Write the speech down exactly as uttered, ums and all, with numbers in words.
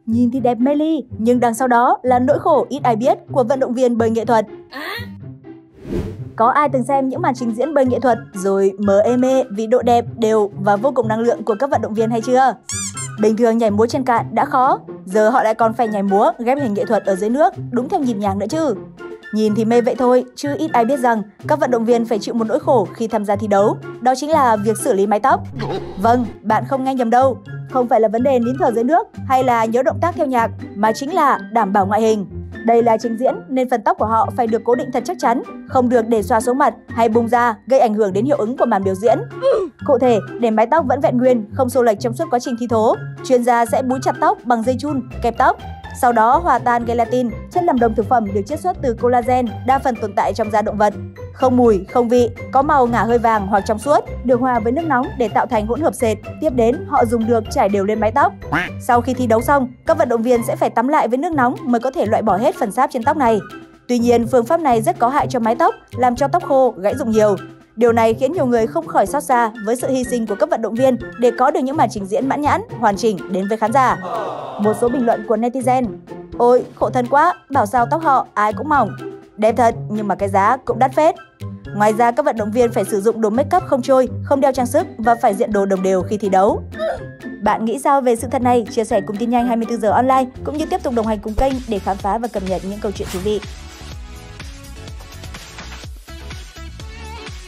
Nhìn thì đẹp mê ly, nhưng đằng sau đó là nỗi khổ ít ai biết của vận động viên bơi nghệ thuật. Có ai từng xem những màn trình diễn bơi nghệ thuật rồi mờ ê mê vì độ đẹp, đều và vô cùng năng lượng của các vận động viên hay chưa? Bình thường nhảy múa trên cạn đã khó, giờ họ lại còn phải nhảy múa ghép hình nghệ thuật ở dưới nước, đúng theo nhịp nhàng nữa chứ. Nhìn thì mê vậy thôi, chứ ít ai biết rằng các vận động viên phải chịu một nỗi khổ khi tham gia thi đấu, đó chính là việc xử lý mái tóc. Vâng, bạn không nghe nhầm đâu, không phải là vấn đề nín thở dưới nước hay là nhớ động tác theo nhạc, mà chính là đảm bảo ngoại hình. Đây là trình diễn nên phần tóc của họ phải được cố định thật chắc chắn, không được để xõa xuống mặt hay bung ra gây ảnh hưởng đến hiệu ứng của màn biểu diễn. Cụ thể, để mái tóc vẫn vẹn nguyên, không xô lệch trong suốt quá trình thi thố, chuyên gia sẽ búi chặt tóc bằng dây chun, kẹp tóc. Sau đó hòa tan gelatin, chất làm đồng thực phẩm được chiết xuất từ collagen, đa phần tồn tại trong da động vật. Không mùi, không vị, có màu ngả hơi vàng hoặc trong suốt, được hòa với nước nóng để tạo thành hỗn hợp sệt. Tiếp đến, họ dùng được trải đều lên mái tóc. Sau khi thi đấu xong, các vận động viên sẽ phải tắm lại với nước nóng mới có thể loại bỏ hết phần sáp trên tóc này. Tuy nhiên, phương pháp này rất có hại cho mái tóc, làm cho tóc khô, gãy rụng nhiều. Điều này khiến nhiều người không khỏi xót xa với sự hy sinh của các vận động viên để có được những màn trình diễn mãn nhãn, hoàn chỉnh đến với khán giả. Một số bình luận của netizen: ôi, khổ thân quá, bảo sao tóc họ ai cũng mỏng. Đẹp thật, nhưng mà cái giá cũng đắt phết. Ngoài ra, các vận động viên phải sử dụng đồ make up không trôi, không đeo trang sức và phải diện đồ đồng đều khi thi đấu. Bạn nghĩ sao về sự thật này? Chia sẻ cùng Tin Nhanh hai mươi tư giờ online, cũng như tiếp tục đồng hành cùng kênh để khám phá và cập nhật những câu chuyện thú vị.